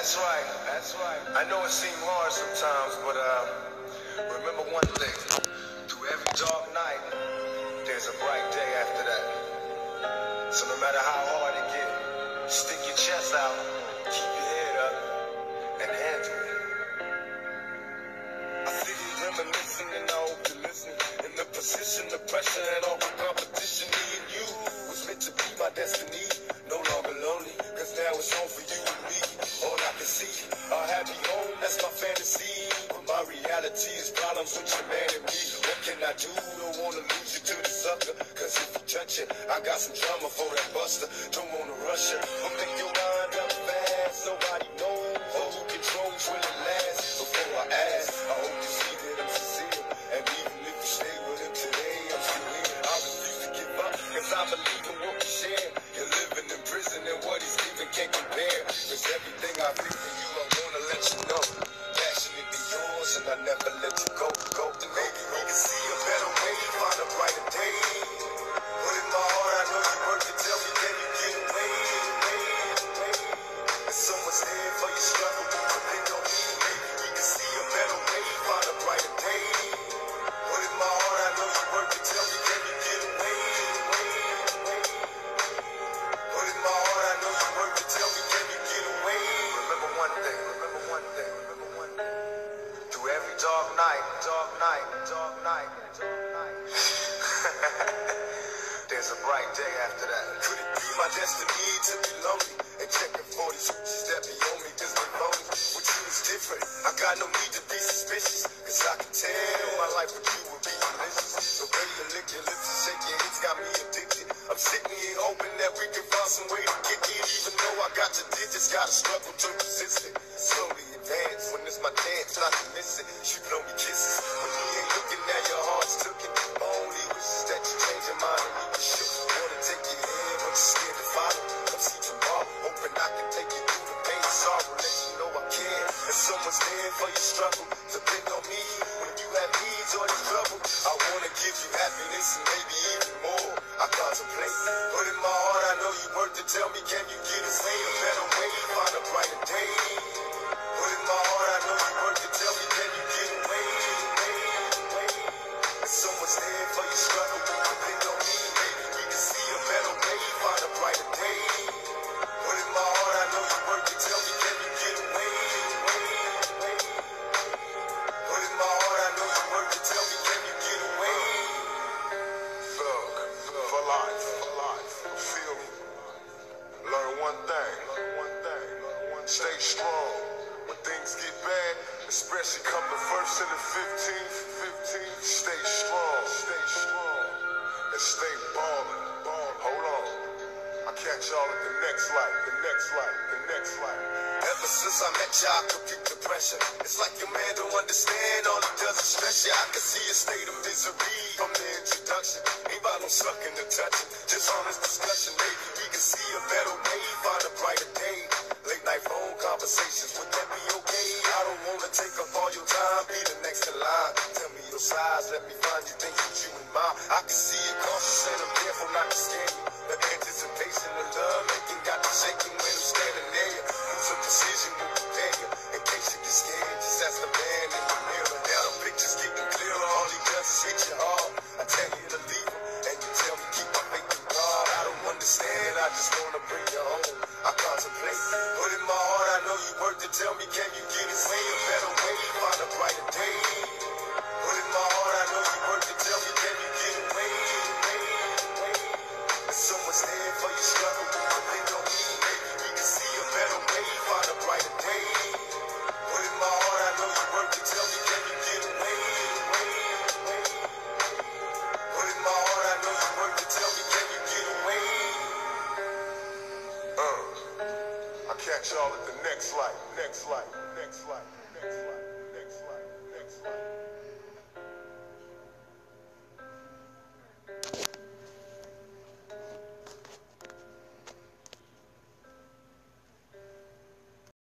That's right, that's right. I know it seems hard sometimes, but remember one thing. Through every dark night, there's a bright day after that. So no matter how hard it gets, stick your chest out, keep your head up, and handle it. I see you reminiscing and I hope you listen. In the position, the pressure, and all the competition, me and you was meant to be my destiny. No longer lonely, cause now it's home for you and me. All I can see, a happy home, that's my fantasy. But my reality is problems with your man and me. What can I do? Don't wanna lose you to the sucker. Cause if you touch it, I got some drama for that buster. Don't wanna rush it, but make your mind up fast. Nobody knows or who controls will it last. Before I ask, I hope you see that I'm sincere. And even if you stay with him today, I'm still here. I refuse to give up, cause I believe in what we share. You're living in prison and what he's giving can't compare. Cause everything I feel for you, I wanna let you know. Passionately yours and I never let you go. Maybe we can see a better way, find a brighter day. Put in my heart, I know you work to tell me, can you get away? And someone's there for your struggle, depend on me. Maybe we can see a better way, find a brighter day. Put in my heart, I know you work to tell me, can you get away? Put in my heart, I know you work to tell me, can you get away? Remember one thing. Through every dark night, there's a bright day after that. Could it be my destiny to be lonely and checking for these hoochies that be on me cause they phony? With you is different, I got no need to be suspicious, cause I can tell my life with you will be delicious. So baby, you lick your lips and shake your hips, got me addicted. I'm sitting here hoping that we can find some way to kick it. Even though I got your digits, gotta struggle to resist it. Slowly advance, when it's my chance not to miss it. She blow me kisses, when he ain't looking at your heart's took it. My only wish is that you change your mind and leave you shook. Wanna take your hand, but you're scared to follow. Come see tomorrow, hoping I can take you through the pain and sorrow. Let you know I care, and someone's there for your struggle. Depend on me when you have needs or in trouble. I wanna give you happiness and maybe even more. I contemplate, but in my heart I know you work to tell me, can you get away? A better way, find a brighter day. But in my heart I know you work to tell me, can you get away? And someone's there for your struggle. Depend on me, maybe we can see a better way, find a brighter day. But in my heart I know you work to tell me, can you get away? But in my heart I know you work to tell me, can you get away? For life, feel me? Learn one thing, stay strong. When things get bad, especially come the 1st and the 15th, stay strong, and stay ballin'. Hold on, I'll catch y'all at the next light. Ever since I met you, I could beat the pressure. It's like your man don't understand, all he does is stress you. I can see a state of misery from the introduction. Ain't about no sucking or touching, just honest discussion. Maybe we can see a better way, find a brighter day. Late night phone conversations, would that be okay? I don't wanna take up all your time, be the next in line. Tell me your size, let me find you things that you and mine. I can see you cautious and I'm careful not to scare you. The anticipation of love making got me shaking when I'm standing there. Who's a decision will prepare you in case you get scared. Just ask the man in the mirror. Now the picture's getting clearer. All he does is hit you hard. I tell you to leave him, and you tell me keep my faith in God. I don't understand, I just wanna bring you home. I contemplate, but in my heart I know you work to tell me, can you get away? A better way, find a brighter day. But in my heart I know you work to tell me, can you get away? And someone's there for your struggle. Depend on me, maybe we can see a better way, find a brighter day. But in my heart I know you work to tell me, can you get away? But in my heart I know you work to tell me, can you get away? I'll catch y'all at the next light.